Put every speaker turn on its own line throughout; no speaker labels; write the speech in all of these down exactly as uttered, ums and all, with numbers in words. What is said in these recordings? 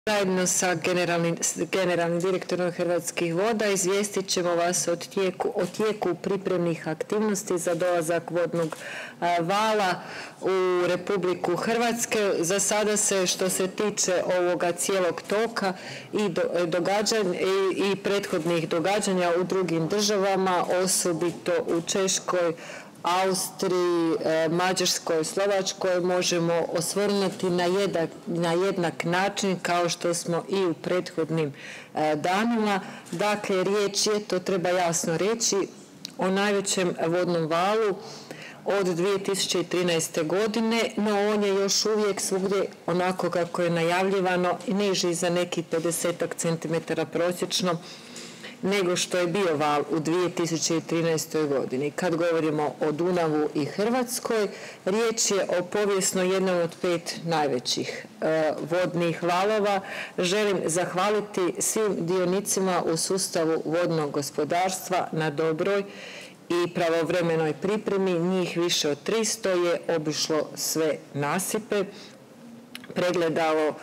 Zajedno sa generalnim, generalnim direktorom Hrvatskih voda izvijestit ćemo vas o tijeku, o tijeku pripremnih aktivnosti za dolazak vodnog vala u Republiku Hrvatske. Za sada se, što se tiče ovoga cijelog toka i, do, događanja, i, i prethodnih događanja u drugim državama, osobito u Češkoj, Austriji, Mađarskoj, Slovačkoj, možemo osvrnuti na jednak, na jednak način kao što smo i u prethodnim danima. Dakle, riječ je, to treba jasno reći, o najvećem vodnom valu od dvije tisuće trinaeste. godine, no on je još uvijek svugdje onako kako je najavljivano niži za nekih pedesetak centimetara prosječno nego što je bio val u dvije tisuće trinaestoj. godini. Kad govorimo o Dunavu i Hrvatskoj, riječ je o povijesno jednom od pet najvećih e, vodnih valova. Želim zahvaliti svim dionicima u sustavu vodnog gospodarstva na dobroj i pravovremenoj pripremi. Njih više od tristo je obišlo sve nasipe, pregledalo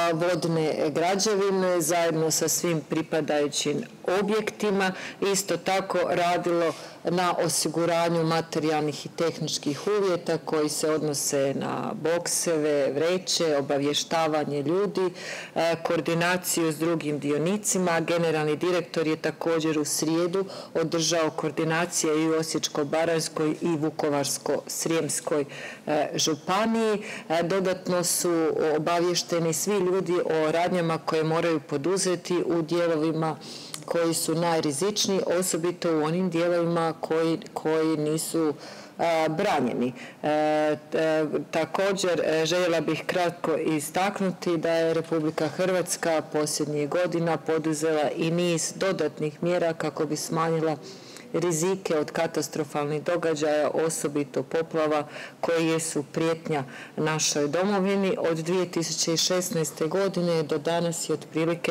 vodne građevine zajedno sa svim pripadajućim objektima. Isto tako radilo na osiguranju materijalnih i tehničkih uvjeta koji se odnose na bokseve, vreće, obavještavanje ljudi, koordinaciju s drugim dionicima. Generalni direktor je također u srijedu održao koordinacije i u Osječko-baranjskoj i Vukovarsko-srijemskoj županiji. Dodatno su obavješteni svi ljudi o radnjama koje moraju poduzeti u dijelovima koji su najrizičniji, osobito u onim dijelovima koji, koji nisu a, branjeni. E, e, također e, željela bih kratko istaknuti da je Republika Hrvatska posljednjih godina poduzela i niz dodatnih mjera kako bi smanjila rizike od katastrofalnih događaja, osobito poplava koje su prijetnja našoj domovini. Od dvije tisuće šesnaeste. godine do danas je otprilike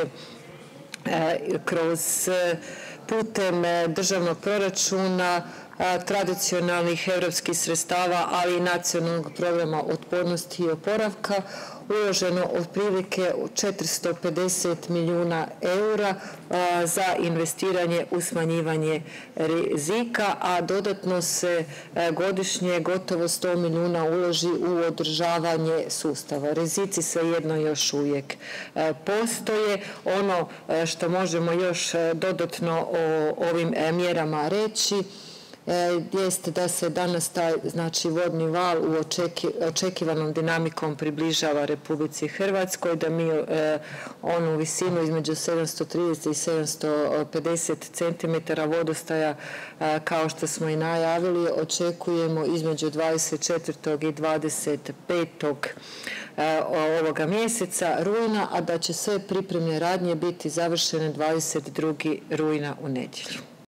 kroz putem državnog proračuna, tradicionalnih europskih sredstava, ali i nacionalnog programa otpornosti i oporavka uloženo otprilike četiristo pedeset milijuna eura za investiranje u smanjivanje rizika, a dodatno se godišnje gotovo sto milijuna uloži u održavanje sustava. Rizici svejedno još uvijek postoje. Ono što možemo još dodatno o ovim mjerama reći jeste da se danas taj, znači, vodni val u očeki, očekivanom dinamikom približava Republici Hrvatskoj, da mi e, onu visinu između sedamsto trideset i sedamsto pedeset centimetara vodostaja, e, kao što smo i najavili, očekujemo između dvadeset četvrtog i dvadeset petog E, ovoga mjeseca rujna, a da će sve pripremne radnje biti završene dvadeset drugog rujna u nedjelju.